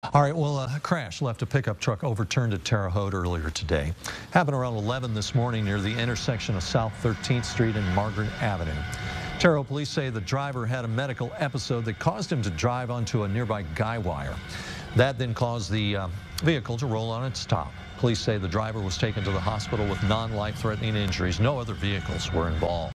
All right, well, a crash left a pickup truck overturned at Terre Haute earlier today. Happened around 11 this morning near the intersection of South 13th Street and Margaret Avenue. Terre Haute police say the driver had a medical episode that caused him to drive onto a nearby guy wire. That then caused the vehicle to roll on its top. Police say the driver was taken to the hospital with non-life-threatening injuries. No other vehicles were involved.